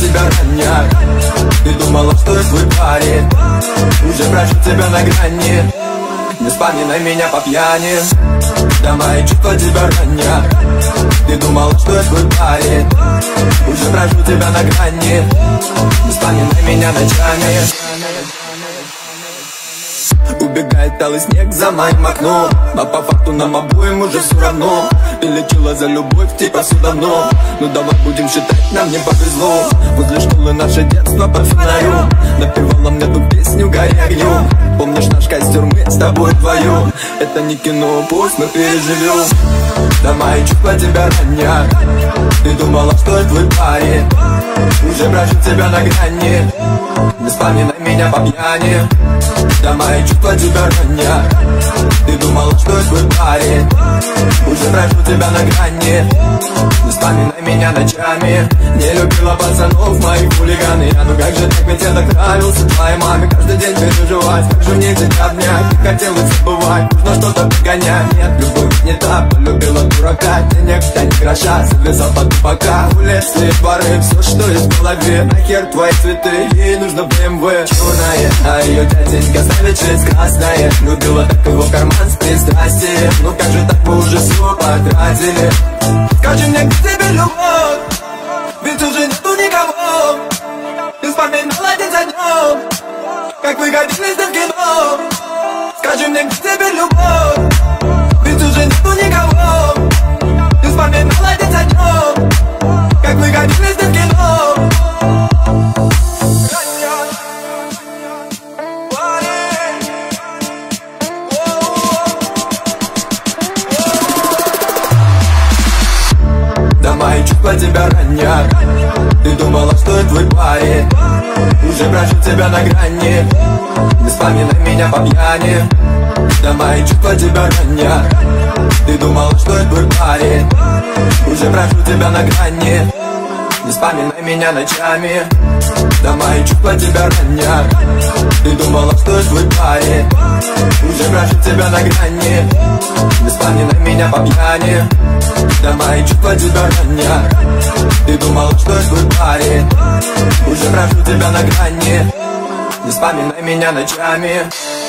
тебя ранее. Ты думала, что я твой парень, уже прошу тебя на грани. Не вспоминай меня по пьяни, да мои чувства тебя ранят. Ты думала, что я твой парень, уже прошу тебя на грани. Не вспоминай меня ночами. Убегает алый снег за моим окном, а по факту нам обоим уже все равно. Ты лечила за любовь типа все давно, ну давай будем считать, нам не повезло. Возле школы наше детство под фонарем напевала мне ту песню «Гори огнем». Помнишь наш костер, мы с тобой вдвоем? Это не кино, пусть мы переживем. Да мои чувства тебя ранят. Ты думала, что я твой парень, уже прошу тебя на грани. Не вспоминай меня по пьяни, да мои чувства тебя ранят. Ты думала, что я твой парень, уже прошу тебя на грани. Не вспоминай меня ночами. Не любила пацанов, моих хулиганы. Ну как же так, ведь я так нравился твоей маме. Каждый день переживать, как же мне тебя обнять. Ты хотелось забывать, нужно что-то погонять. Нет, любовь не та, полюбила дурака. Денег да не гроша, завязал под пока. Улицы, дворы, все, что есть в голове. Нахер твои цветы, ей нужно BMW черное, а ее дяденька ставит через красное. Любила так его в карман с пристрастием. Ну как же так, мы уже все потратили. Скажи мне, где тебе любовь, ведь уже нету никого. Ты вспоминала день за днем, как мы годились в кино. Скажи мне, где тебе любовь, ведь уже нету никого. Ты вспоминала день за днем, как мы годились в кино. Мои чувства тебя ранят. Ты думала, что я твой парень, уже прошу тебя на грани. Не вспоминай меня по пьяни, да мои чувства тебя ранят. Ты думала, что я твой парень, уже прошу тебя на грани. Не вспоминай меня ночами, да мои чувства тебя ранят. Ты думала, что я твой парень, уже прошу тебя на грани. Не вспоминай меня по пьяни, да мои чувства тебя ранят. Ты думала, что я твой парень, уже прошу тебя на грани. Не вспоминай меня ночами.